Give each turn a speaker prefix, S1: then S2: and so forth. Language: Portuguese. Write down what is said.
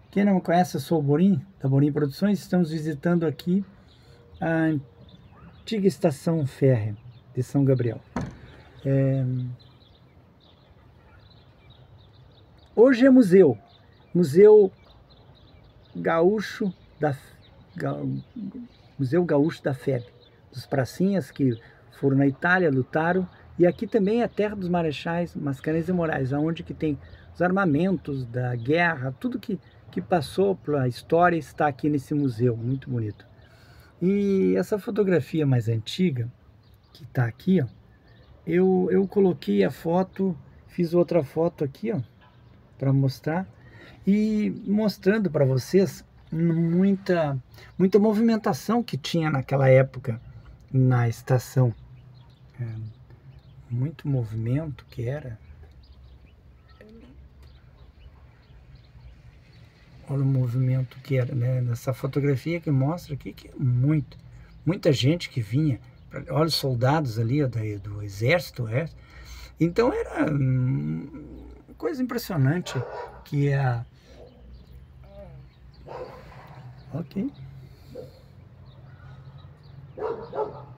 S1: Quem não me conhece, eu sou o Borim, da Borim Produções. Estamos visitando aqui a antiga estação férrea de São Gabriel. Hoje é Museu Gaúcho da, Museu Gaúcho da FEB, dos pracinhas que foram na Itália, lutaram, e aqui também é a terra dos marechais Mascarenhas e Moraes, onde que tem os armamentos da guerra, tudo que passou pela história está aqui nesse museu, muito bonito. E essa fotografia mais antiga, que está aqui, ó, eu coloquei a foto, fiz outra foto aqui, ó, para mostrar, e mostrando para vocês muita movimentação que tinha naquela época na estação. Muito movimento que era. Olha o movimento que era, né? Nessa fotografia que mostra aqui que é muita gente que vinha. Olha os soldados ali, ó, do exército. Então era coisa impressionante que é. Ok.